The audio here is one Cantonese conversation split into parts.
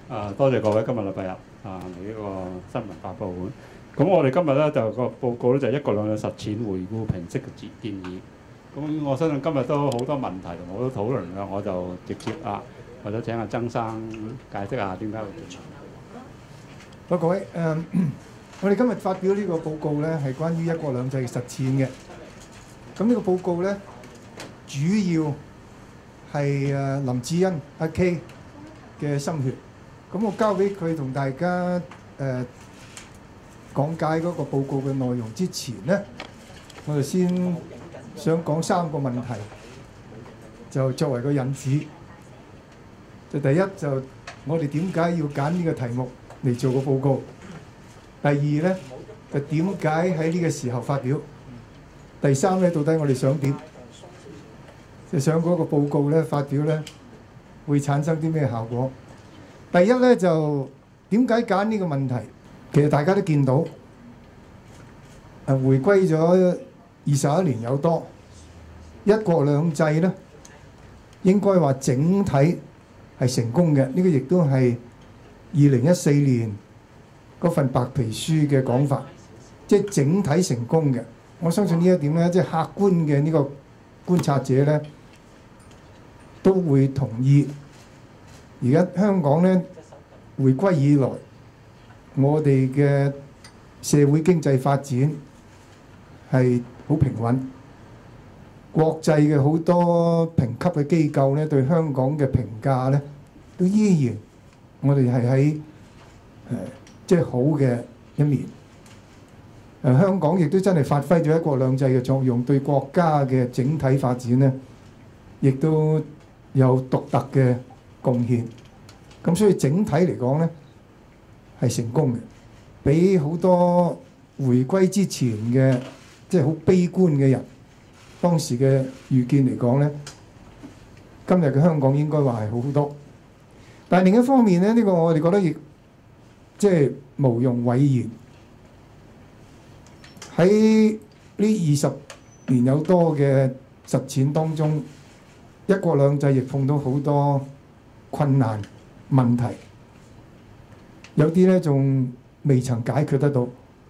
多謝各位今日禮拜日嚟呢個新聞發佈會。咁我哋今日咧就個報告咧就一國兩制實踐回顧評析嘅建議。咁我相信今日都好多問題同好多討論嘅，我就直接或者請阿曾生解釋下點解會咁。 好，各位我哋今日發表呢個報告咧係關於一國兩制嘅實踐嘅。咁呢個報告咧主要係林志恩阿 K 嘅心血。咁我交俾佢同大家講解嗰個報告嘅內容之前咧，我哋先想講3個問題，就作為個引子。就第一就我哋點解要揀呢個題目嚟做個報告？第二咧就點解喺呢個時候發表？第三咧到底我哋想點？就想嗰個報告咧發表咧會產生啲咩效果？第一咧就點解揀呢個問題？其實大家都見到，回歸咗21年有多，一國兩制咧應該話整體係成功嘅。呢個亦都係2014年嗰份白皮書嘅講法，即係整體成功嘅。我相信呢一點咧，即係客觀嘅呢個觀察者咧都會同意。而家香港咧回歸以來，我哋嘅社會經濟發展係好平穩。國際嘅好多評級嘅機構咧對香港嘅評價咧都依然，我哋係喺即係好嘅一面。香港亦都真係發揮咗一國兩制嘅作用，對國家嘅整體發展咧亦都有獨特嘅貢獻。咁所以整體嚟講咧係成功嘅，比好多回歸之前嘅即係好悲觀嘅人當時嘅預見嚟講咧，今日嘅香港應該話係好好多。但係另一方面咧，呢個我哋覺得亦即係無庸諱言。喺呢20年有多嘅實踐當中，一國兩制亦碰到好多困難問題，有啲咧仲未曾解決得到。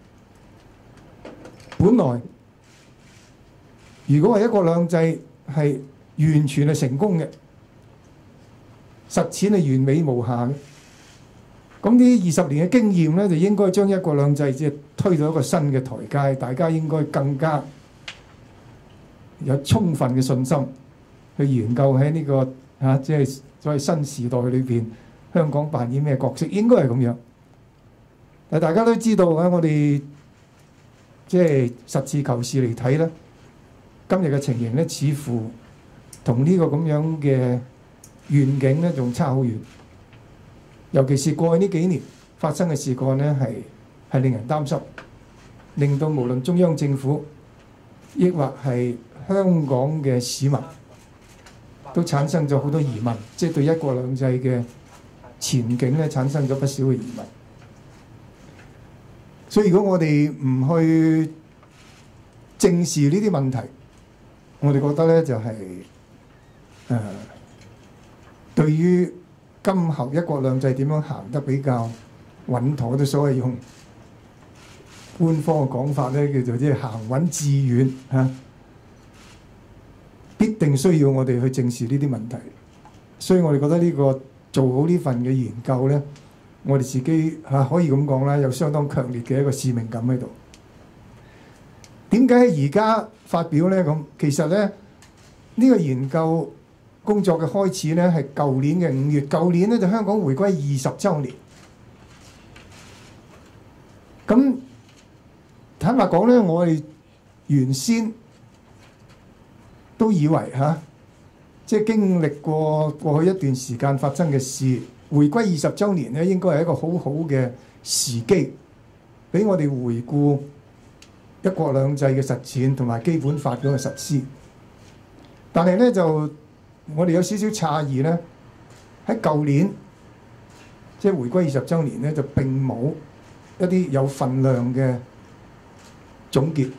本來如果係一國兩制係完全係成功嘅，實踐係完美無瑕嘅，咁呢20年嘅經驗咧，就應該將一國兩制即係推到一個新嘅台階，大家應該更加有充分嘅信心去研究喺呢個即係所謂新時代裏邊，香港扮演咩角色，應該係咁樣。但大家都知道我哋即係實事求是嚟睇咧，今日嘅情形咧，似乎同呢個咁樣嘅願景咧，仲差好遠。尤其是過去呢幾年發生嘅事幹咧，係令人擔心，令到無論中央政府，抑或係香港嘅市民，都產生咗好多疑問，即係對一國兩制嘅前景咧產生咗不少嘅疑問。所以如果我哋唔去正視呢啲問題，我哋覺得咧就係對於今後一國兩制點樣行得比較穩妥，都所謂用官方嘅講法咧，叫做即係行穩致遠必定需要我哋去正視呢啲問題。所以我哋覺得呢個做好呢份嘅研究咧，我哋自己可以咁講啦，有相當強烈嘅一個使命感喺度。點解而家發表咧？咁其實咧呢個研究工作嘅開始咧係舊年嘅5月，舊年咧就香港回歸20週年。咁坦白講咧，我哋原先都以為即係經歷過去一段時間發生嘅事，回歸20週年咧應該係一個好好嘅時機，俾我哋回顧一國兩制嘅實踐同埋基本法嗰個實施。但係咧就我哋有少少詫異咧，喺舊年即係回歸20週年咧，就並冇一啲有份量嘅總結。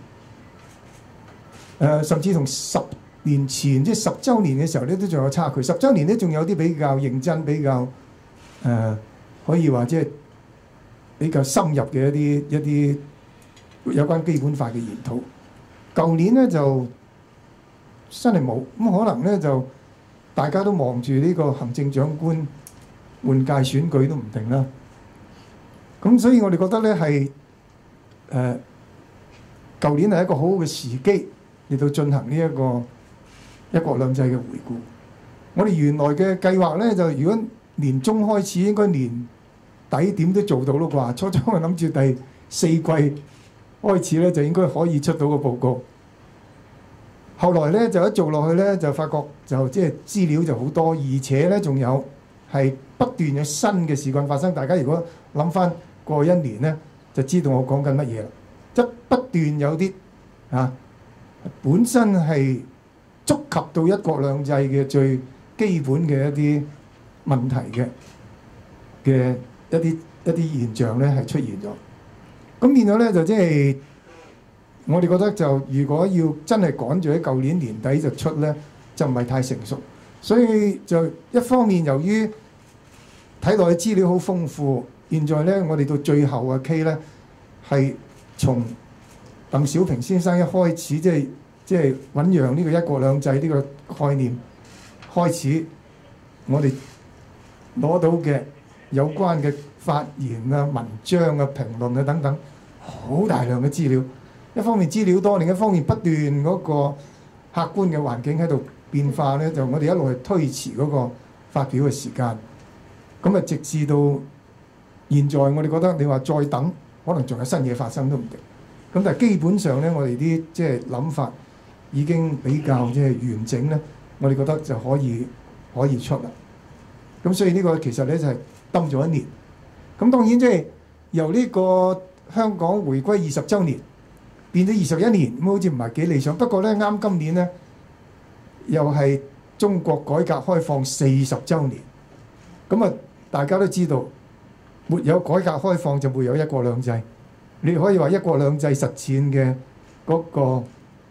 甚至同10年前即係10週年嘅時候咧，都仲有差距。10週年咧仲有啲比較認真、比較可以話即係比較深入嘅一啲有關基本法嘅研討。舊年咧就真係冇，咁可能咧就大家都望住呢個行政長官換屆選舉都唔定啦。咁所以我哋覺得咧係舊年係一個好好嘅時機嚟到進行呢一個一國兩制嘅回顧。我哋原來嘅計劃咧就如果年中開始，應該年底點都做到咯啩。初初我諗住第四季開始咧就應該可以出到個報告。後來咧就一做落去咧就發覺就即係資料就好多，而且咧仲有係不斷有新嘅事幹發生。大家如果諗翻過一年咧，就知道我講緊乜嘢啦。即不斷有啲本身係觸及到一國兩制嘅最基本嘅一啲問題嘅一啲現象咧係出現咗。咁變咗咧就即係我哋覺得就如果要真係趕住喺舊年年底就出咧，就唔係太成熟。所以就一方面由於睇落去資料好豐富，現在咧我哋到最後嘅 K 咧係從鄧小平先生一開始即係醖釀呢個一國兩制呢個概念開始，我哋攞到嘅有關嘅發言啊、文章啊、評論啊等等，好大量嘅資料。一方面資料多，另一方面不斷嗰個客觀嘅環境喺度變化咧，就我哋一路係推遲嗰個發表嘅時間。咁啊，直至到現在，我哋覺得你話再等，可能仲有新嘢發生都唔定。咁但係基本上咧，我哋啲即係諗法已經比較即係完整咧，我哋覺得就可以出啦。咁所以呢個其實咧就係蹲咗一年。咁當然即係由呢個香港回歸20週年變咗21年，咁好似唔係幾理想。不過咧啱今年咧又係中國改革開放40週年。咁啊，大家都知道沒有改革開放就沒有一國兩制。你可以話一國兩制實踐嘅嗰個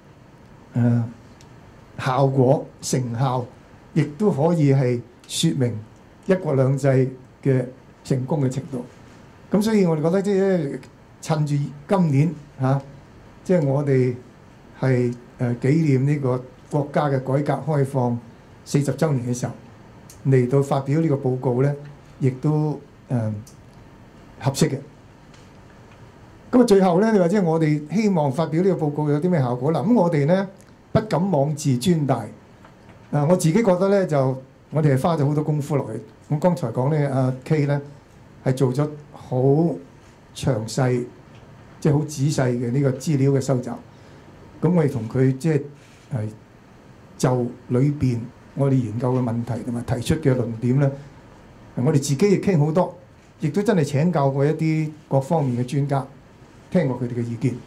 效果成效，亦都可以係説明一國兩制嘅成功嘅程度。咁所以我哋覺得即係趁住今年即係我哋係紀念呢個國家嘅改革開放40週年嘅時候，嚟到發表呢個報告咧，亦都合適嘅。咁啊，最後咧，你話即係我哋希望發表呢個報告有啲咩效果啦？咁我哋咧不敢妄自尊大。我自己覺得咧，就我哋係花咗好多功夫落去。咁剛才講咧，阿 K 咧係做咗好詳細，即係好仔細嘅呢個資料嘅收集。咁我哋同佢即係就裏邊我哋研究嘅問題同埋提出嘅論點咧，我哋自己亦傾好多，亦都真係請教過一啲各方面嘅專家。聽過佢哋嘅意見，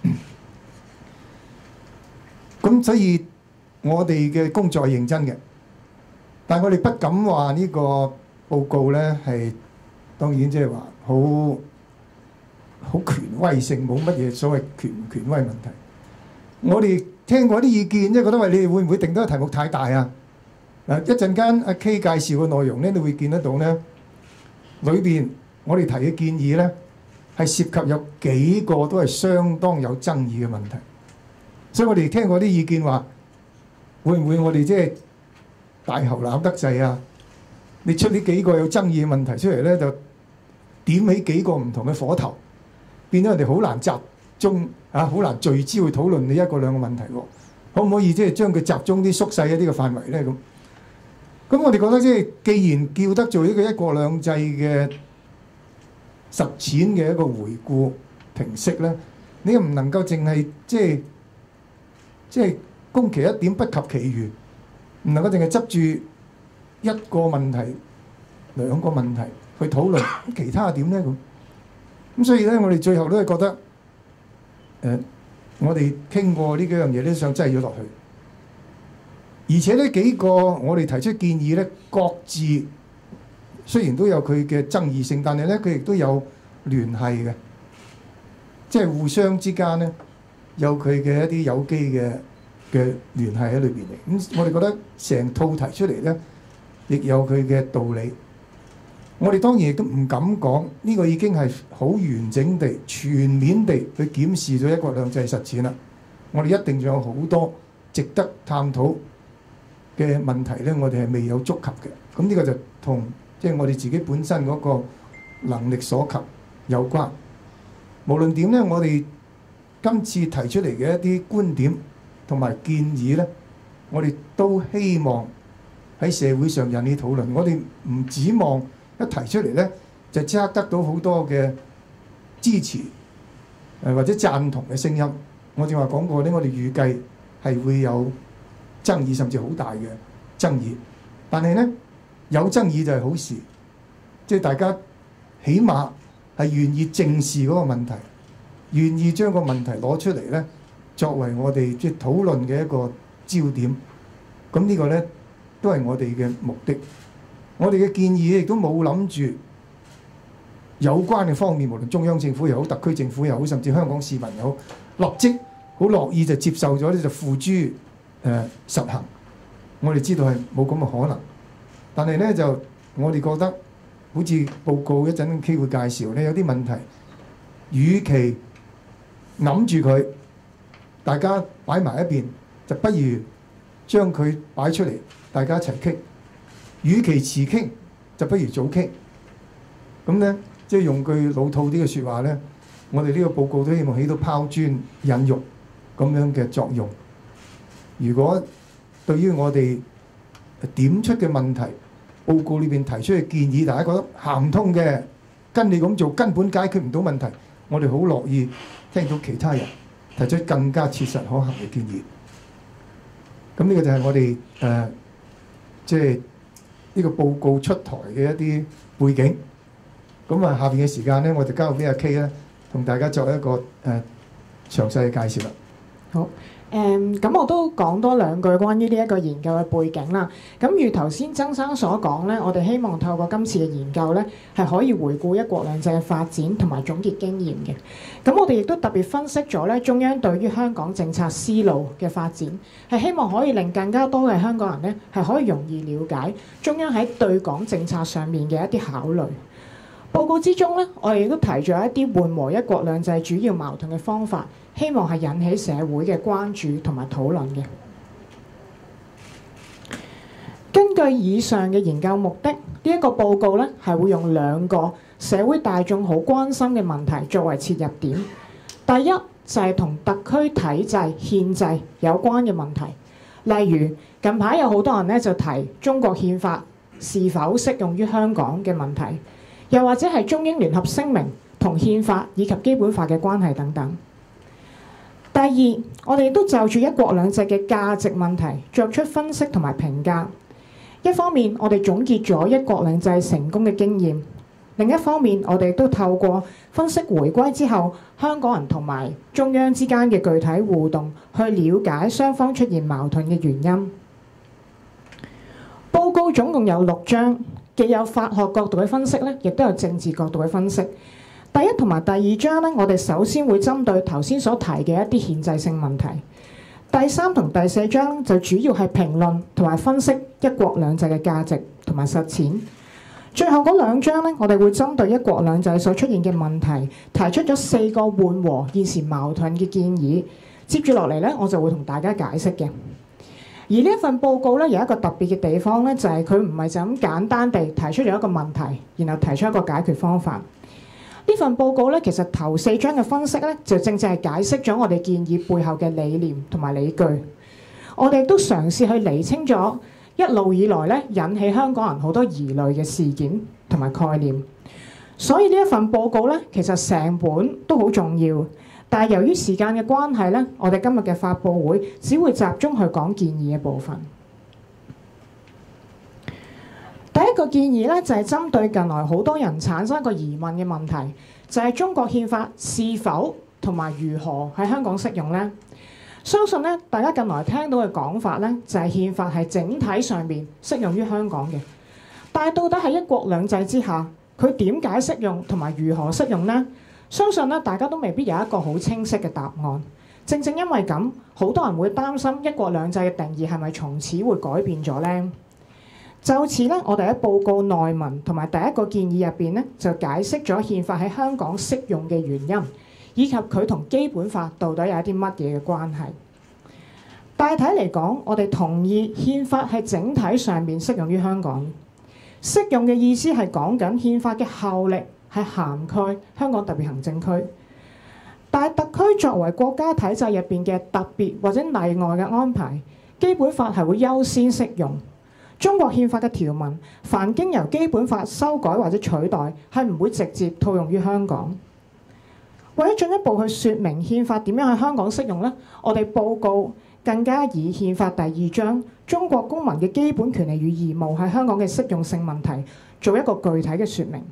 咁所以我哋嘅工作係認真嘅，但係我哋不敢話呢個報告咧係當然即係話好權威性，冇乜嘢所謂權唔權威問題。我哋聽過啲意見，即係覺得話你哋會唔會定得個題目太大啊？一陣間阿 K 介紹嘅內容咧，你會見得到咧，裏邊我哋提嘅建議咧，係涉及有幾個都係相當有爭議嘅問題，所以我哋聽過啲意見話，會唔會我哋即係大喉攬得滯啊？你出呢幾個有爭議嘅問題出嚟咧，就點起幾個唔同嘅火頭，變咗人哋好難集中好難聚焦去討論你一個兩個問題喎。可唔可以即係將佢集中啲縮細一啲嘅範圍咧？咁我哋覺得即係既然叫得做呢個一國兩制嘅實踐嘅一個回顧評析咧，你又唔能夠淨係即係攻其一點不及其餘，唔能夠淨係執住一個問題、兩個問題去討論，其他點咧咁所以咧，我哋最後都係覺得我哋傾過呢幾樣嘢都想擠咗落去，而且呢幾個我哋提出建議咧，各自雖然都有佢嘅爭議性，但係咧佢亦都有聯繫嘅，即係互相之間咧有佢嘅一啲有機嘅聯繫喺裏邊嚟。咁我哋覺得成套提出嚟咧，亦有佢嘅道理。 我哋當然亦都唔敢講呢個已經係好完整地、全面地去檢視咗一國兩制實踐啦。我哋一定仲有好多值得探討嘅問題咧，我哋係未有觸及嘅。咁呢個就同即係我哋自己本身嗰個能力所及有關。無論點咧，我哋今次提出嚟嘅一啲觀點同埋建議咧，我哋都希望喺社會上引起討論。我哋唔指望一提出嚟咧，就即刻得到好多嘅支持或者贊同嘅聲音。我正話講過咧，我哋預計係會有爭議，甚至好大嘅爭議。但係咧，有爭議就係好事，即係大家起碼係願意正視嗰個問題，願意將個問題攞出嚟咧，作為我哋即係討論嘅一個焦點。咁呢個咧都係我哋嘅目的。我哋嘅建議亦都冇諗住有關嘅方面，無論中央政府又好、特區政府又好，甚至香港市民又好，立即好樂意就接受咗咧，就付諸實行。我哋知道係冇咁嘅可能，但係咧就我哋覺得好似報告一陣機會介紹咧，有啲問題，與其諗住佢，大家擺埋一邊，就不如將佢擺出嚟，大家一齊傾。與其遲傾，就不如早傾。咁咧，即係用句老套啲嘅説話咧，我哋呢個報告都希望起到拋磚引玉咁樣嘅作用。如果對於我哋點出嘅問題，報告裏邊提出嘅建議，大家覺得行唔通嘅，跟你咁做根本解決唔到問題，我哋好樂意聽到其他人提出更加切實可行嘅建議。咁呢個就係我哋即係呢個報告出台嘅一啲背景。咁啊，下邊嘅時間咧，我就交俾阿 K 咧，同大家作一個詳細嘅介紹啦。 好。咁我都講多兩句關於呢一個研究嘅背景啦。咁如頭先曾生所講咧，我哋希望透過今次嘅研究咧，係可以回顧一國兩制嘅發展同埋總結經驗嘅。咁我哋亦都特別分析咗咧，中央對於香港政策思路嘅發展，係希望可以令更加多嘅香港人咧，係可以容易了解中央喺對港政策上面嘅一啲考慮。報告之中咧，我哋亦都提咗一啲緩和一國兩制主要矛盾嘅方法，希望係引起社會嘅關注同埋討論嘅。根據以上嘅研究目的，呢一個報告咧係會用兩個社會大眾好關心嘅問題作為切入點。第一就係同特區體制、憲制有關嘅問題，例如近排有好多人咧就提中國憲法是否適用於香港嘅問題，又或者係中英聯合聲明同憲法以及基本法嘅關係等等。第二，我哋亦都就住一國兩制嘅價值問題作出分析同埋評價。一方面，我哋總結咗一國兩制成功嘅經驗；另一方面，我哋亦都透過分析回歸之後香港人同埋中央之間嘅具體互動，去了解雙方出現矛盾嘅原因。報告總共有6章，既有法學角度嘅分析咧，亦都有政治角度嘅分析。第一同埋第二章咧，我哋首先會針對頭先所提嘅一啲憲制性問題。第3同第4章就主要係評論同埋分析一國兩制嘅價值同埋實踐。最後嗰2章咧，我哋會針對一國兩制所出現嘅問題，提出咗4個緩和現時矛盾嘅建議。接住落嚟咧，我就會同大家解釋嘅。而呢一份報告咧，有一個特別嘅地方咧，就係佢唔係就咁簡單地提出咗一個問題，然後提出一個解決方法。呢份報告咧，其實頭4章嘅分析咧，就正係解釋咗我哋建議背後嘅理念同埋理據。我哋都嘗試去釐清咗一路以來咧引起香港人好多疑慮嘅事件同埋概念。所以呢一份報告咧，其實成本都好重要。但係由於時間嘅關係咧，我哋今日嘅發佈會只會集中去講建議嘅部分。第一個建議咧，就係針對近來好多人產生一個疑問嘅問題，就係中國憲法是否同埋如何喺香港適用呢？相信咧，大家近來聽到嘅講法咧，就係憲法係整體上面適用於香港嘅。但係到底喺一國兩制之下，佢點解適用同埋如何適用呢？相信咧，大家都未必有一個好清晰嘅答案。正正因為咁，好多人會擔心一國兩制嘅定義係咪從此會改變咗呢？ 就此咧，我哋喺報告內文同埋第一個建議入邊咧，就解釋咗憲法喺香港適用嘅原因，以及佢同基本法到底有一啲乜嘢嘅關係。大體嚟講，我哋同意憲法係整體上面適用於香港。適用嘅意思係講緊憲法嘅效力係涵蓋香港特別行政區，但係特區作為國家體制入邊嘅特別或者例外嘅安排，基本法係會優先適用。中國憲法嘅條文，凡經由基本法修改或者取代，係唔會直接套用於香港。為咗進一步去説明憲法點樣喺香港適用呢，我哋報告更加以憲法第2章中國公民嘅基本權利與義務喺香港嘅適用性問題做一個具體嘅説明。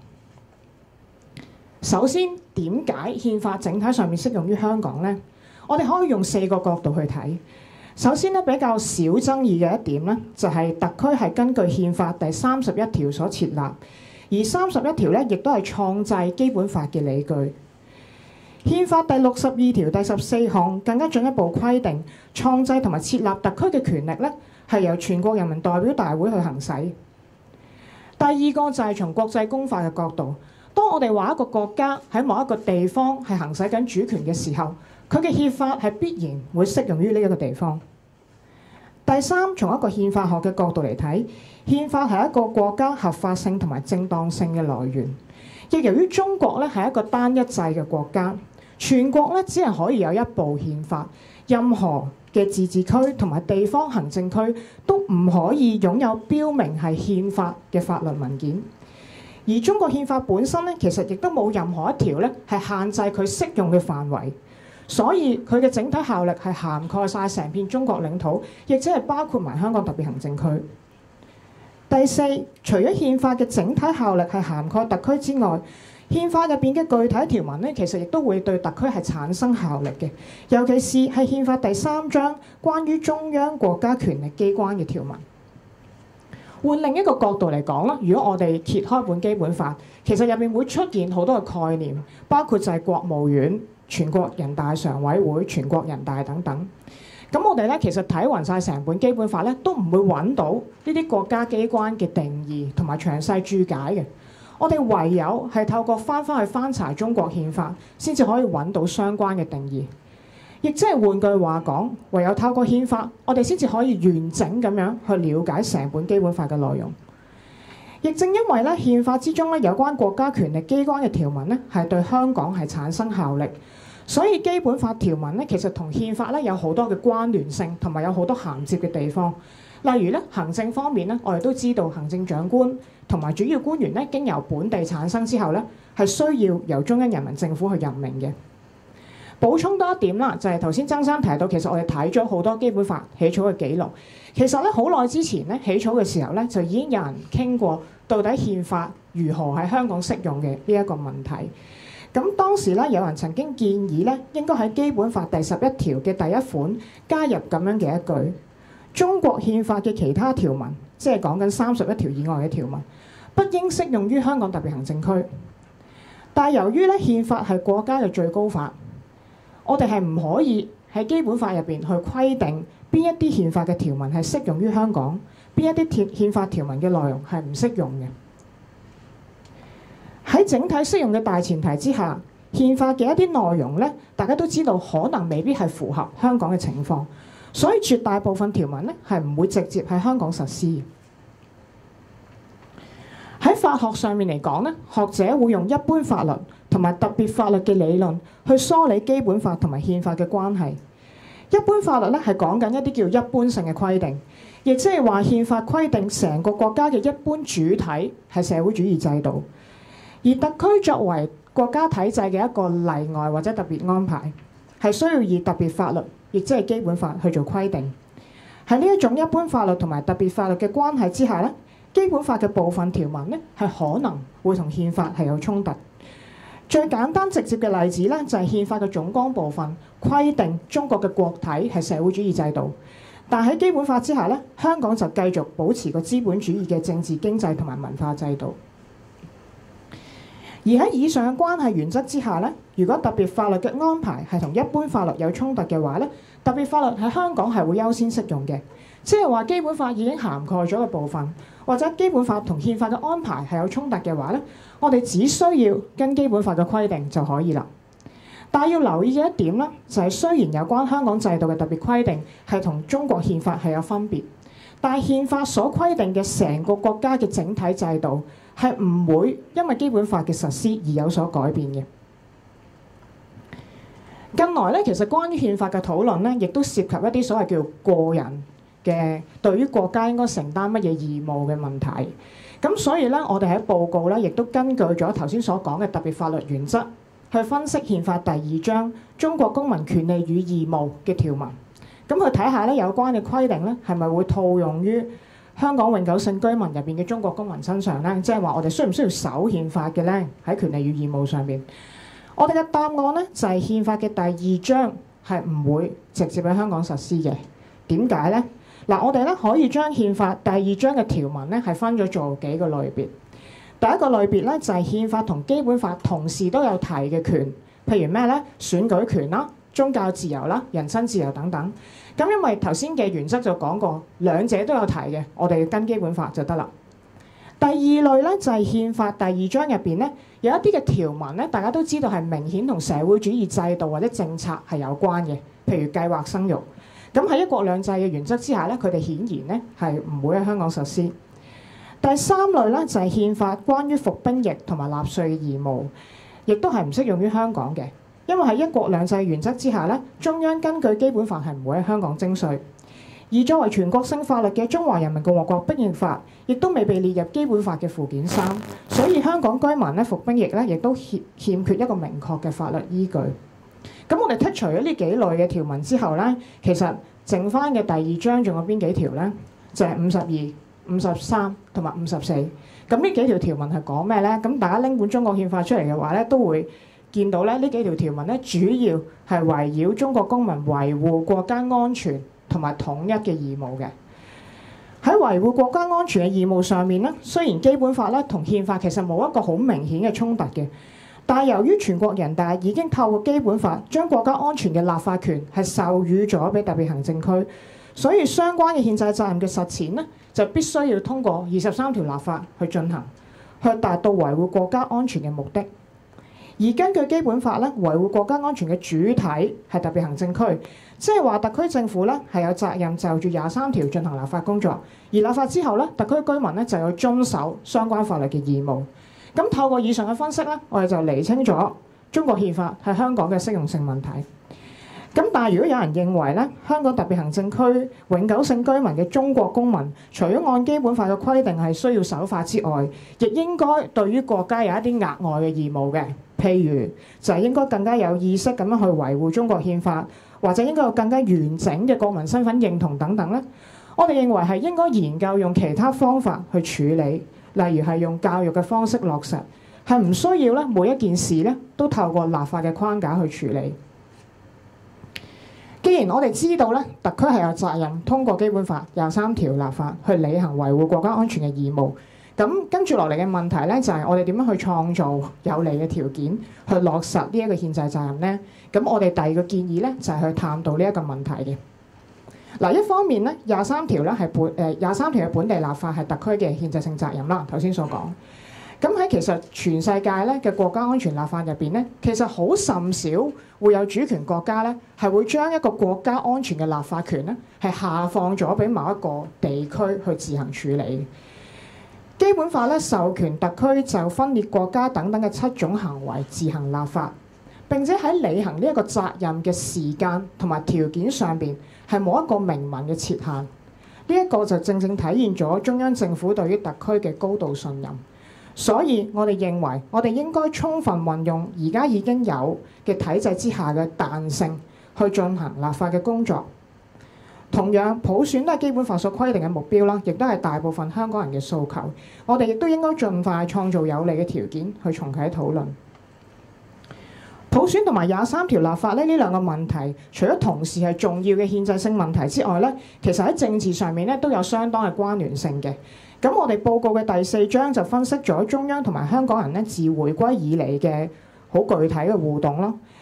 首先，點解憲法整體上面適用於香港呢？我哋可以用4個角度去睇。首先咧，比較少爭議嘅一點咧，就係特區係根據憲法第31條所設立，而31條咧亦都係創制基本法嘅理據。憲法第62條第14項更加進一步規定，創制同埋設立特區嘅權力咧，係由全國人民代表大會去行使。第二個就係從國際公法嘅角度，當我哋話一個國家喺某一個地方係行使緊主權嘅時候，佢嘅憲法係必然會適用於呢一個地方。第三，從一個憲法學嘅角度嚟睇，憲法係一個國家合法性同埋正當性嘅來源。亦由於中國咧係一個單一制嘅國家，全國咧只係可以有一部憲法，任何嘅自治區同埋地方行政區都唔可以擁有標明係憲法嘅法律文件。而中國憲法本身咧，其實亦都冇任何一條咧係限制佢適用嘅範圍。所以佢嘅整體效力係涵蓋晒成片中國領土，亦即係包括埋香港特別行政區。第四，除咗憲法嘅整體效力係涵蓋特區之外，憲法入邊嘅具體條文咧，其實亦都會對特區係產生效力嘅。尤其是係憲法第3章關於中央國家權力機關嘅條文。換另一個角度嚟講啦，如果我哋揭開本基本法，其實入面會出現好多嘅概念，包括就係國務院、全國人大常委會、全國人大等等。咁我哋咧其實睇勻晒成本基本法咧，都唔會揾到呢啲國家機關嘅定義同埋詳細註解嘅。我哋唯有係透過翻去翻查中國憲法，先至可以揾到相關嘅定義。亦即係換句話講，唯有透過憲法，我哋先至可以完整咁樣去了解成本基本法嘅內容。亦正因為咧憲法之中咧有關國家權力機關嘅條文咧，係對香港係產生效力。所以基本法條文咧，其實同憲法咧有好多嘅關聯性，同埋有好多銜接嘅地方。例如咧，行政方面咧，我哋都知道行政長官同埋主要官員咧，經由本地產生之後咧，係需要由中央人民政府去任命嘅。補充多一點啦，就係頭先曾生提到，其實我哋睇咗好多基本法起草嘅記錄。其實咧好耐之前咧起草嘅時候咧，就已經有人傾過到底憲法如何喺香港適用嘅呢一個問題。咁當時咧，有人曾經建議咧，應該喺基本法第11條嘅第1款加入咁樣嘅一句：中國憲法嘅其他條文，即係講緊31條以外嘅條文，不應適用於香港特別行政區。但係由於咧憲法係國家嘅最高法，我哋係唔可以喺基本法入邊去規定邊一啲憲法嘅條文係適用於香港，邊一啲憲法條文嘅內容係唔適用嘅。喺整體適用嘅大前提之下，憲法嘅一啲內容咧，大家都知道可能未必係符合香港嘅情況，所以絕大部分條文咧係唔會直接喺香港實施。喺法學上面嚟講咧，學者會用一般法律同埋特別法律嘅理論去梳理基本法同埋憲法嘅關係。一般法律咧係講緊一啲叫一般性嘅規定，亦即係話憲法規定成個國家嘅一般主體係社會主義制度。而特區作為國家體制嘅一個例外或者特別安排，係需要以特別法律，亦即係基本法去做規定。喺呢一種一般法律同埋特別法律嘅關係之下咧，基本法嘅部分條文咧係可能會同憲法係有衝突。最簡單直接嘅例子咧，就係憲法嘅總綱部分規定中國嘅國體係社會主義制度，但喺基本法之下咧，香港就繼續保持個資本主義嘅政治經濟同埋文化制度。而喺以上嘅關係原則之下咧，如果特別法律嘅安排係同一般法律有衝突嘅話咧，特別法律喺香港係會優先適用嘅。 即係話基本法已經涵蓋咗嘅部分，或者基本法同憲法嘅安排係有衝突嘅話咧，我哋只需要跟基本法嘅規定就可以啦。但係要留意嘅一點咧，就係雖然有關香港制度嘅特別規定係同中國憲法係有分別，但係憲法所規定嘅成個國家嘅整體制度係唔會因為基本法嘅實施而有所改變嘅。近來咧，其實關於憲法嘅討論咧，亦都涉及一啲所謂叫個人嘅對於國家應該承擔乜嘢義務嘅問題。咁所以咧，我哋喺報告咧，亦都根據咗頭先所講嘅特別法律原則，去分析憲法第2章中國公民權利與義務嘅條文。咁去睇下咧，有關嘅規定咧，係咪會套用於香港永久性居民入邊嘅中國公民身上咧？即係話我哋需唔需要守憲法嘅咧？喺權利與義務上邊，我哋嘅答案咧就係憲法嘅第2章係唔會直接喺香港實施嘅。點解咧？嗱，我哋咧可以將憲法第2章嘅條文咧係分咗做幾個類別。第一個類別咧就係憲法同基本法同時都有提嘅權，譬如咩咧？選舉權啦、宗教自由啦、人身自由等等。咁因為頭先嘅原則就講過，兩者都有提嘅，我哋跟基本法就得啦。第二類咧就係憲法第2章入邊咧有一啲嘅條文咧，大家都知道係明顯同社會主義制度或者政策係有關嘅，譬如計劃生育。咁喺一國兩制嘅原則之下咧，佢哋顯然咧係唔會喺香港實施。第三類咧就係憲法關於服兵役同埋納稅嘅義務，亦都係唔適用於香港嘅，因為喺一國兩制原則之下咧，中央根據基本法係唔會喺香港徵稅。而作為全國性法律嘅《中華人民共和國兵役法》，亦都未被列入基本法嘅附件3，所以香港居民咧服兵役咧，亦都欠缺一個明確嘅法律依據。咁我哋剔除咗呢幾類嘅條文之後咧，其實剩翻嘅第2章仲有邊幾條咧？就係52、53同埋54。咁呢幾條條文係講咩咧？咁大家拎本中國憲法出嚟嘅話咧，都會見到咧呢幾條條文咧，主要係圍繞中國公民維護國家安全同埋統一嘅義務嘅。喺維護國家安全嘅義務上面咧，雖然基本法咧同憲法其實冇一個好明顯嘅衝突嘅，但係由於全國人大已經透過基本法將國家安全嘅立法權係授予咗俾特別行政區，所以相關嘅憲制責任嘅實踐咧，就必須要通過23條立法去進行，去達到維護國家安全嘅目的。而根據基本法咧，維護國家安全嘅主體係特別行政區，即係話特區政府咧係有責任就住23條進行立法工作，而立法之後咧，特區居民咧就要遵守相關法律嘅義務。咁透過以上嘅分析咧，我哋就釐清咗中國憲法係香港嘅適用性問題。咁但係如果有人認為咧，香港特別行政區永久性居民嘅中國公民，除咗按基本法嘅規定係需要守法之外，亦應該對於國家有一啲額外嘅義務嘅，譬如就係應該更加有意識咁樣去維護中國憲法，或者應該有更加完整嘅國民身份認同等等咧。我哋認為係應該研究用其他方法去處理。例如係用教育嘅方式落實，係唔需要咧每一件事咧都透過立法嘅框架去處理。既然我哋知道咧，特區係有責任通過基本法23條立法去履行維護國家安全嘅義務，咁跟住落嚟嘅問題咧就係我哋點樣去創造有利嘅條件去落實呢一個憲制責任咧？咁我哋第二個建議咧就係去探討呢一個問題嘅。嗱，一方面咧，23條咧係23條嘅本地立法係特區嘅憲制性責任啦。頭先所講，咁喺其實全世界咧嘅國家安全立法入邊咧，其實好甚少會有主權國家咧係會將一個國家安全嘅立法權咧係下放咗俾某一個地區去自行處理。基本法咧授權特區就分裂國家等等嘅7種行為自行立法，並且喺履行呢一個責任嘅時間同埋條件上邊，係冇一個明文嘅設限，呢一個就正正體現咗中央政府對於特區嘅高度信任。所以我哋認為，我哋應該充分運用而家已經有嘅體制之下嘅彈性，去進行立法嘅工作。同樣，普選都係基本法所規定嘅目標啦，亦都係大部分香港人嘅訴求。我哋亦都應該盡快創造有利嘅條件去重啟討論。普選同埋23條立法咧，呢兩個問題，除咗同時係重要嘅憲制性問題之外咧，其實喺政治上面咧都有相當嘅關聯性嘅。咁我哋報告嘅第4章就分析咗中央同埋香港人咧自回歸以嚟嘅好具體嘅互動咯，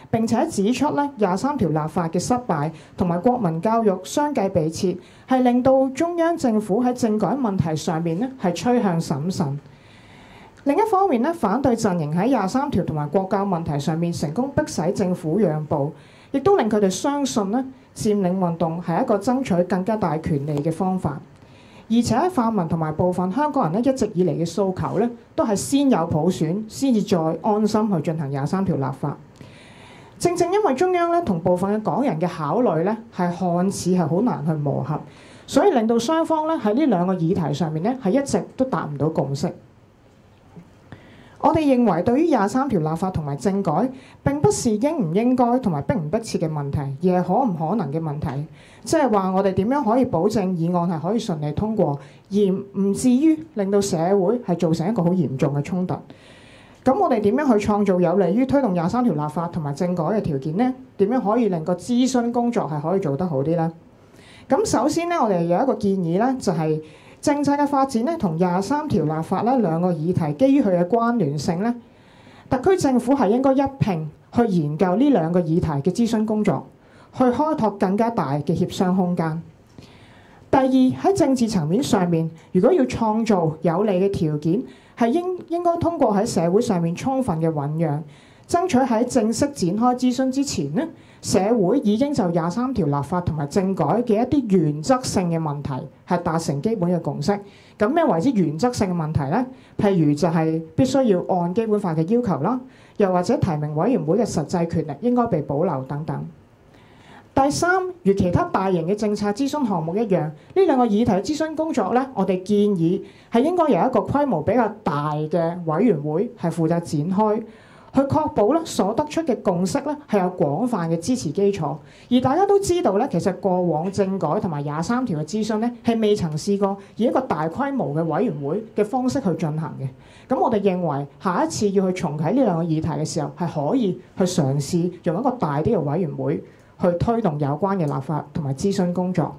並且指出咧23條立法嘅失敗同埋國民教育相繼被撤，係令到中央政府喺政改問題上面咧係趨向審慎。另一方面咧，反對陣營喺23條同埋國教問題上面成功迫使政府讓步，亦都令佢哋相信咧佔領運動係一個爭取更加大權利嘅方法。而且泛民同埋部分香港人咧一直以嚟嘅訴求咧，都係先有普選，先至再安心去進行23條立法。正正因為中央咧同部分嘅港人嘅考慮咧係看似係好難去磨合，所以令到雙方咧喺呢兩個議題上面咧係一直都達唔到共識。我哋認為對於23條立法同埋政改並不是應唔應該同埋迫唔迫切嘅問題，而係可唔可能嘅問題。即係話我哋點樣可以保證議案係可以順利通過，而唔至於令到社會係造成一個好嚴重嘅衝突。咁我哋點樣去創造有利於推動23條立法同埋政改嘅條件呢？點樣可以令個諮詢工作係可以做得好啲呢？咁首先咧，我哋有一個建議咧，就係政策嘅發展咧同23條立法咧兩個議題，基於佢嘅關聯性咧，特區政府係應該一併去研究呢兩個議題嘅諮詢工作，去開拓更加大嘅協商空間。第二，喺政治層面上面，如果要創造有利嘅條件，係應該通過喺社會上面充分嘅醖釀，爭取喺正式展開諮詢之前呢，社會已經就23條立法同埋政改嘅一啲原則性嘅問題係達成基本嘅共識。咁咩為之原則性嘅問題呢？譬如就係必須要按基本法嘅要求啦，又或者提名委員會嘅實際權力應該被保留等等。第三，如其他大型嘅政策諮詢項目一樣，呢兩個議題諮詢工作咧，我哋建議係應該由一個規模比較大嘅委員會係負責展開，去確保咧所得出嘅共識咧係有廣泛嘅支持基礎。而大家都知道咧，其實過往政改同埋23條嘅諮詢咧係未曾試過以一個大規模嘅委員會嘅方式去進行嘅。咁我哋認為下一次要去重啟呢兩個議題嘅時候，係可以去嘗試用一個大啲嘅委員會去推動有關嘅立法同埋諮詢工作。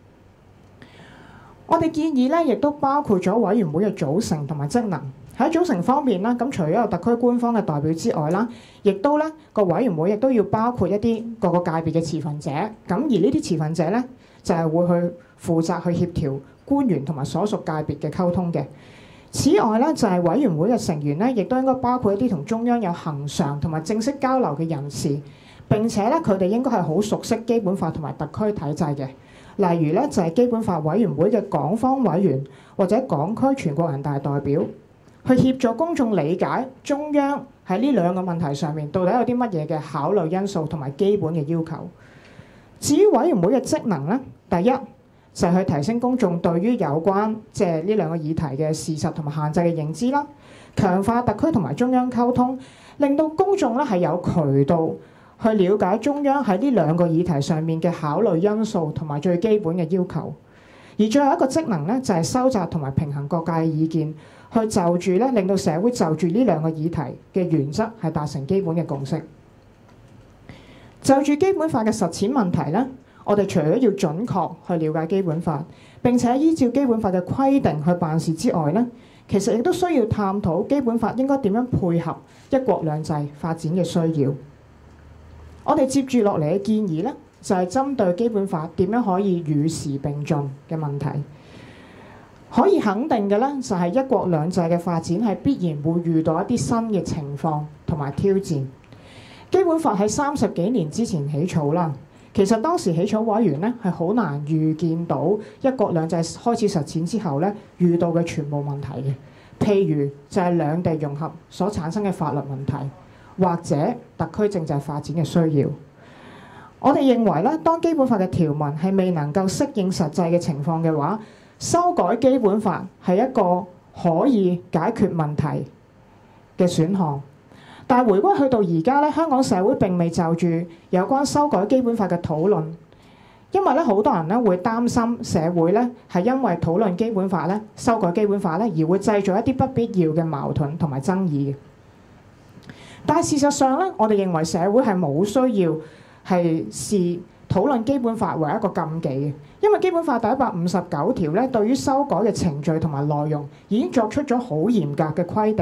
我哋建議咧，亦都包括咗委員會嘅組成同埋職能。喺組成方面啦，咁除咗有特區官方嘅代表之外啦，亦都咧個委員會亦都要包括一啲各個界別嘅持份者。咁而呢啲持份者咧，就係會去負責去協調官員同埋所屬界別嘅溝通嘅。此外咧，就係委員會嘅成員咧，亦都應該包括一啲同中央有恆常同埋正式交流嘅人士。並且咧，佢哋應該係好熟悉基本法同埋特區體制嘅。例如咧，就係基本法委員會嘅港方委員或者港區全國人大代表，去協助公眾理解中央喺呢兩個問題上面到底有啲乜嘢嘅考慮因素同埋基本嘅要求。至於委員會嘅職能咧，第一就係去提升公眾對於有關即係呢兩個議題嘅事實同埋限制嘅認知啦，強化特區同埋中央溝通，令到公眾咧係有渠道去了解中央喺呢兩個議題上面嘅考慮因素同埋最基本嘅要求。而最後一個職能咧，就係收集同埋平衡各界嘅意見，去就住咧令到社會就住呢兩個議題嘅原則係達成基本嘅共識。就住基本法嘅實踐問題咧，我哋除咗要準確去了解基本法，並且依照基本法嘅規定去辦事之外咧，其實亦都需要探討基本法應該點樣配合一國兩制發展嘅需要。我哋接住落嚟嘅建議咧，就係針對基本法點樣可以與時並進嘅問題。可以肯定嘅咧，就係一國兩制嘅發展係必然會遇到一啲新嘅情況同埋挑戰。基本法喺30幾年之前起草啦，其實當時起草委員咧係好難預見到一國兩制開始實踐之後咧遇到嘅全部問題嘅。譬如就係兩地融合所產生嘅法律問題，或者特區政制發展嘅需要。我哋認為咧，當基本法嘅條文係未能夠適應實際嘅情況嘅話，修改基本法係一個可以解決問題嘅選項。但係回歸去到而家咧，香港社會並未就住有關修改基本法嘅討論，因為咧好多人咧會擔心社會咧係因為討論基本法咧、修改基本法咧而會製造一啲不必要嘅矛盾同埋爭議嘅。但係事實上咧，我哋認為社會係冇需要係視討論基本法為一個禁忌嘅，因為基本法第159條咧對於修改嘅程序同埋內容已經作出咗好嚴格嘅規定，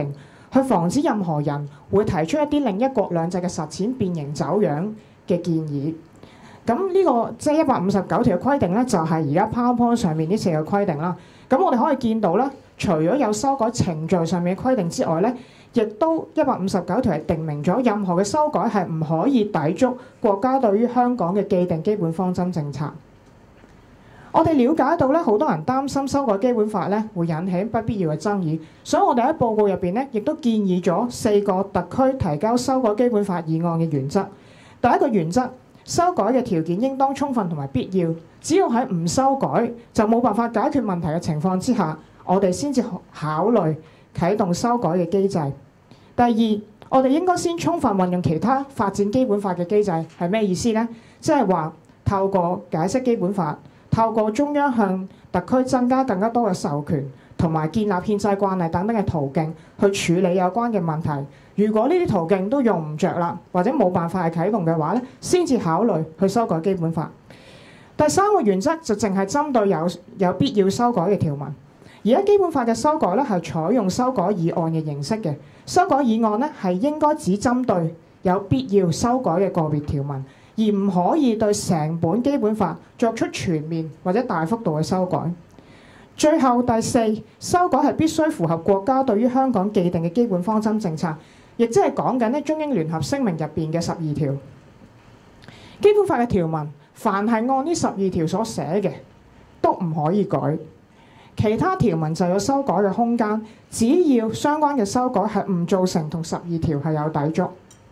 去防止任何人會提出一啲令一國兩制嘅實踐變形走樣嘅建議。咁呢個即係159條嘅規定咧，就係而家 PowerPoint 上面呢4個規定啦。咁我哋可以見到咧，除咗有修改程序上面嘅規定之外咧，亦都159條係定明咗任何嘅修改係唔可以抵觸國家對於香港嘅既定基本方針政策。我哋了解到咧，好多人擔心修改基本法咧會引起不必要嘅爭議，所以我哋喺報告入邊咧，亦都建議咗4個特區提交修改基本法議案嘅原則。第一個原則，修改嘅條件應當充分同埋必要，只要喺唔修改就冇辦法解決問題嘅情況之下，我哋先至考慮啟動修改嘅機制。第二，我哋應該先充分運用其他發展基本法嘅機制，係咩意思呢？即係話透過解釋基本法，透過中央向特區增加更加多嘅授權，同埋建立憲制慣例等等嘅途徑去處理有關嘅問題。如果呢啲途徑都用唔着啦，或者冇辦法係啟動嘅話咧，先至考慮去修改基本法。第三個原則就淨係針對有必要修改嘅條文。而家基本法嘅修改咧係採用修改議案嘅形式嘅，修改議案咧係應該只針對有必要修改嘅個別條文，而唔可以對成本基本法作出全面或者大幅度嘅修改。最後第四，修改係必須符合國家對於香港既定嘅基本方針政策，亦即係講緊咧中英聯合聲明入邊嘅12條。基本法嘅條文，凡係按呢12條所寫嘅，都唔可以改。其他條文就有修改嘅空間，只要相關嘅修改係唔造成同12條係有抵觸。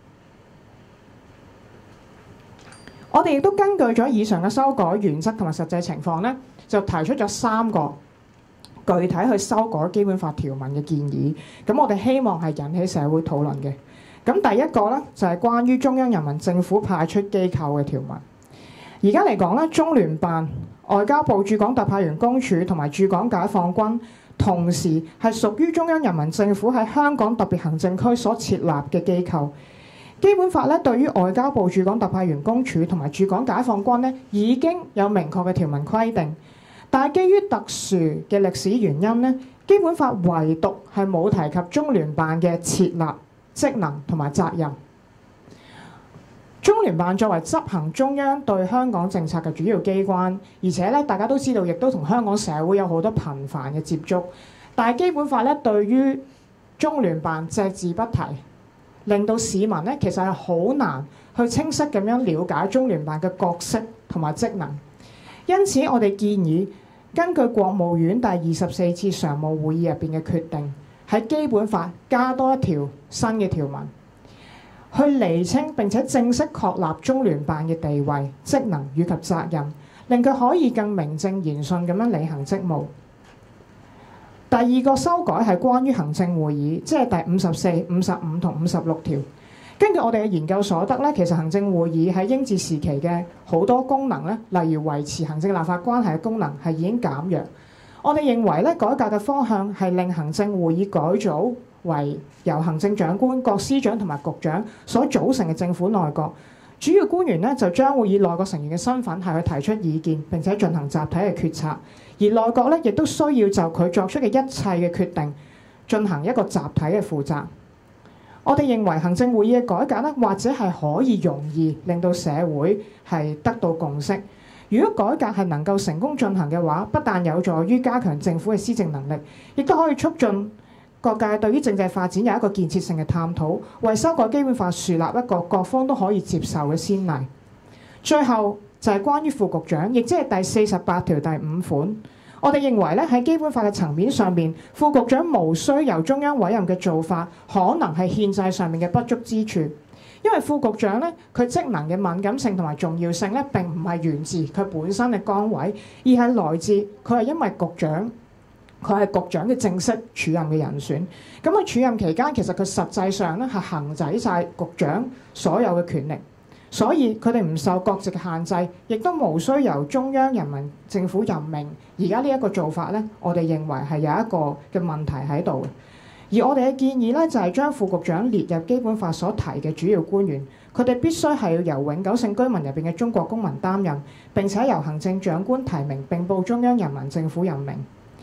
我哋亦都根據咗以上嘅修改原則同埋實際情況咧，就提出咗3個具體去修改基本法條文嘅建議。咁我哋希望係引起社會討論嘅。咁第一個咧就係關於中央人民政府派出機構嘅條文。而家嚟講咧，中聯辦、外交部駐港特派員公署同埋駐港解放軍，同時係屬於中央人民政府喺香港特別行政區所設立嘅機構。基本法咧對於外交部駐港特派員公署同埋駐港解放軍咧已經有明確嘅條文規定，但係基於特殊嘅歷史原因咧，基本法唯獨係冇提及中聯辦嘅設立、職能同埋責任。中聯辦作為執行中央對香港政策嘅主要機關，而且咧大家都知道，亦都同香港社會有好多頻繁嘅接觸。但係基本法咧對於中聯辦隻字不提，令到市民咧其實係好難去清晰咁樣了解中聯辦嘅角色同埋職能。因此，我哋建議根據國務院第24次常務會議入邊嘅決定，喺基本法加多一條新嘅條文，去釐清並且正式確立中聯辦嘅地位、職能以及責任，令佢可以更名正言順咁樣履行職務。第二個修改係關於行政會議，即係第54、55同56條。根據我哋嘅研究所得咧，其實行政會議喺英治時期嘅好多功能咧，例如維持行政立法關係嘅功能係已經減弱。我哋認為咧，改革嘅方向係令行政會議改組為由行政長官、各司長同埋局長所組成嘅政府內閣，主要官員咧就將會以內閣成員嘅身份係去提出意見，並且進行集體嘅決策。而內閣咧亦都需要就佢作出嘅一切嘅決定進行一個集體嘅負責。我哋認為行政會議嘅改革咧，或者係可以容易令到社會係得到共識。如果改革係能夠成功進行嘅話，不但有助於加強政府嘅施政能力，亦都可以促進各界對於政制發展有一個建設性嘅探討，為修改基本法樹立一個各方都可以接受嘅先例。最後就係關於副局長，亦即係第48條第5款。我哋認為咧，喺基本法嘅層面上面，副局長無需由中央委任嘅做法，可能係憲制上面嘅不足之處。因為副局長咧，佢職能嘅敏感性同埋重要性咧，並唔係源自佢本身嘅崗位，而係來自佢係因為局長，佢係局長嘅正式署任嘅人選。咁喺署任期間，其實佢實際上咧係行使晒局長所有嘅權力。所以佢哋唔受國籍嘅限制，亦都無需由中央人民政府任命。而家呢一個做法咧，我哋認為係有一個嘅問題喺度嘅。而我哋嘅建議咧，就係將副局長列入基本法所提嘅主要官員，佢哋必須係要由永久性居民入邊嘅中國公民擔任，並且由行政長官提名並報中央人民政府任命。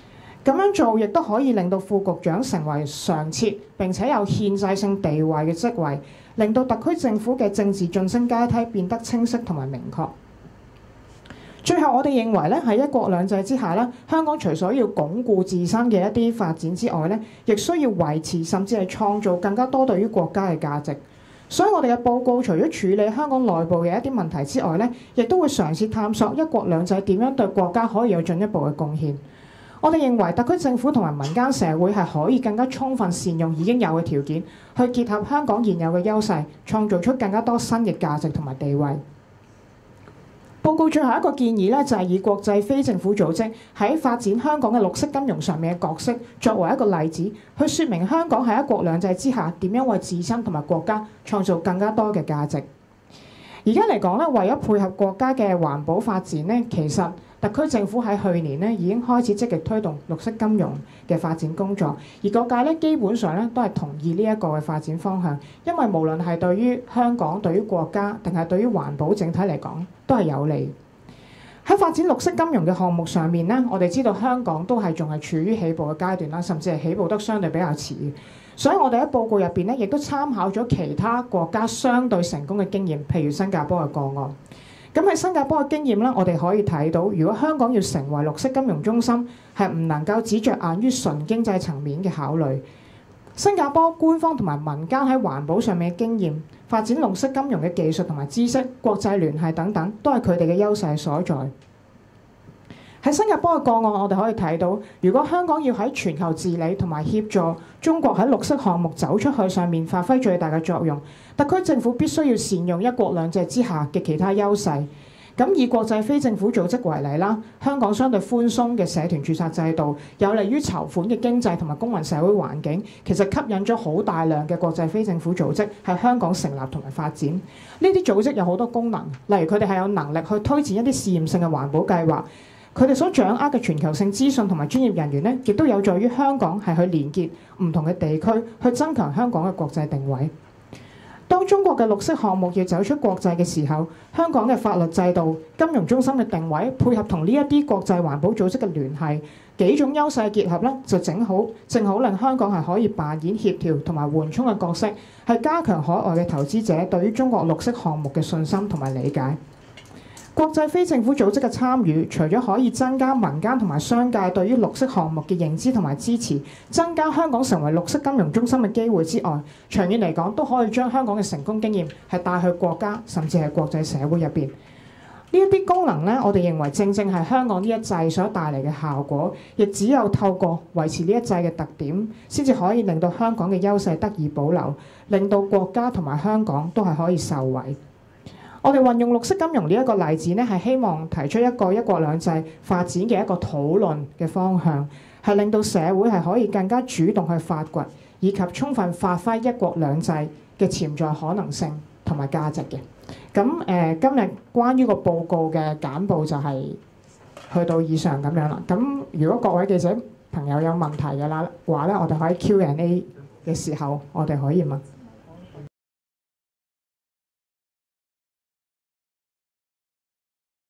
咁樣做亦都可以令到副局長成為常設並且有憲制性地位嘅職位，令到特區政府嘅政治晉升階梯變得清晰同埋明確。最後，我哋認為咧，喺一國兩制之下咧，香港除咗要鞏固自身嘅一啲發展之外咧，亦需要維持甚至係創造更加多對於國家嘅價值。所以我哋嘅報告除咗處理香港內部嘅一啲問題之外咧，亦都會嘗試探索一國兩制點樣對國家可以有進一步嘅貢獻。我哋認為特區政府同埋民間社會係可以更加充分善用已經有嘅條件，去結合香港現有嘅優勢，創造出更加多新嘅價值同埋地位。報告最後一個建議咧，就係以國際非政府組織喺發展香港嘅綠色金融上面嘅角色作為一個例子，去説明香港喺一國兩制之下點樣為自身同埋國家創造更加多嘅價值。而家嚟講咧，為咗配合國家嘅環保發展咧，其實特區政府喺去年咧已經開始積極推動綠色金融嘅發展工作，而各界咧基本上咧都係同意呢一個嘅發展方向，因為無論係對於香港、對於國家，定係對於環保整體嚟講，都係有利。喺發展綠色金融嘅項目上面咧，我哋知道香港都係仲係處於起步嘅階段啦，甚至係起步得相對比較遲。所以我哋喺報告入邊咧，亦都參考咗其他國家相對成功嘅經驗，譬如新加坡嘅個案。咁喺新加坡嘅經驗咧，我哋可以睇到，如果香港要成為綠色金融中心，係唔能夠只着眼於純經濟層面嘅考慮。新加坡官方同埋民間喺環保上面嘅經驗、發展綠色金融嘅技術同埋知識、國際聯繫等等，都係佢哋嘅優勢所在。喺新加坡嘅個案，我哋可以睇到，如果香港要喺全球治理同埋協助中國喺綠色項目走出去上面發揮最大嘅作用，特區政府必須要善用一國兩制之下嘅其他優勢。咁以國際非政府組織為例啦，香港相對寬鬆嘅社團註冊制度，有利於籌款嘅經濟同埋公民社會環境，其實吸引咗好大量嘅國際非政府組織喺香港成立同埋發展。呢啲組織有好多功能，例如佢哋係有能力去推薦一啲試驗性嘅環保計劃。佢哋所掌握嘅全球性資訊同埋專業人員咧，亦都有助於香港係去連結唔同嘅地區，去增強香港嘅國際定位。當中國嘅綠色項目要走出國際嘅時候，香港嘅法律制度、金融中心嘅定位，配合同呢一啲國際環保組織嘅聯繫，幾種優勢結合咧，就正好令香港係可以扮演協調同埋緩衝嘅角色，係加強海外嘅投資者對於中國綠色項目嘅信心同埋理解。國際非政府組織嘅參與，除咗可以增加民間同埋商界對於綠色項目嘅認知同埋支持，增加香港成為綠色金融中心嘅機會之外，長遠嚟講都可以將香港嘅成功經驗係帶去國家甚至係國際社會入邊。呢一啲功能咧，我哋認為正正係香港呢一制所帶嚟嘅效果，亦只有透過維持呢一制嘅特點，先至可以令到香港嘅優勢得以保留，令到國家同埋香港都係可以受惠。我哋運用綠色金融呢一個例子咧，係希望提出一個一國兩制發展嘅一個討論嘅方向，係令到社會係可以更加主動去發掘，以及充分發揮一國兩制嘅潛在可能性同埋價值嘅。咁今日關於個報告嘅簡報就係去到以上咁樣啦。咁如果各位記者朋友有問題嘅話咧，我哋可以 Q&A 嘅時候，我哋可以問。